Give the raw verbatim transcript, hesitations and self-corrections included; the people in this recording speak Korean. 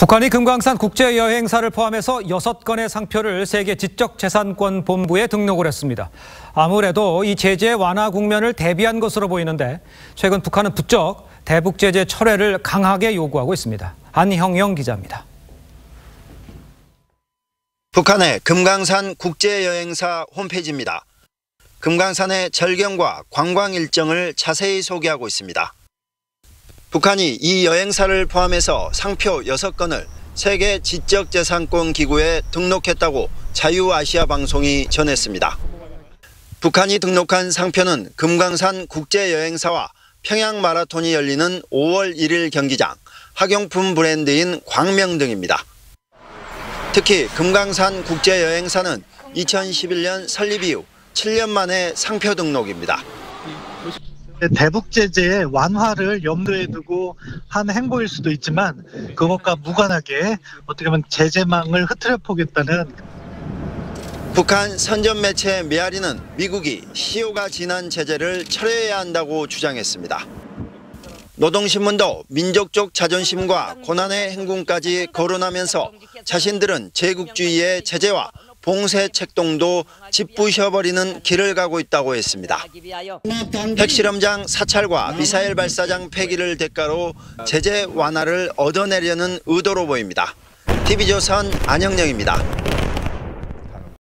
북한이 금강산 국제여행사를 포함해서 여섯 건의 상표를 세계 지적재산권 본부에 등록을 했습니다. 아무래도 이 제재 완화 국면을 대비한 것으로 보이는데 최근 북한은 부쩍 대북 제재 철회를 강하게 요구하고 있습니다. 안형영 기자입니다. 북한의 금강산 국제여행사 홈페이지입니다. 금강산의 절경과 관광 일정을 자세히 소개하고 있습니다. 북한이 이 여행사를 포함해서 상표 여섯 건을 세계 지적재산권 기구에 등록했다고 자유아시아 방송이 전했습니다. 북한이 등록한 상표는 금강산 국제여행사와 평양 마라톤이 열리는 오월 일일 경기장, 학용품 브랜드인 광명 등입니다. 특히 금강산 국제여행사는 이천십일년 설립 이후 칠 년 만에 상표 등록입니다. 대북 제재의 완화를 염두에 두고 한 행보일 수도 있지만 그것과 무관하게 어떻게 보면 제재망을 흐트려 보겠다는. 북한 선전 매체 메아리는 미국이 시효가 지난 제재를 철회해야 한다고 주장했습니다. 노동신문도 민족적 자존심과 고난의 행군까지 거론하면서 자신들은 제국주의의 제재와 봉쇄 책동도 짓부셔버리는 길을 가고 있다고 했습니다. 핵실험장 사찰과 미사일 발사장 폐기를 대가로 제재 완화를 얻어내려는 의도로 보입니다. 티비조선 안형영입니다.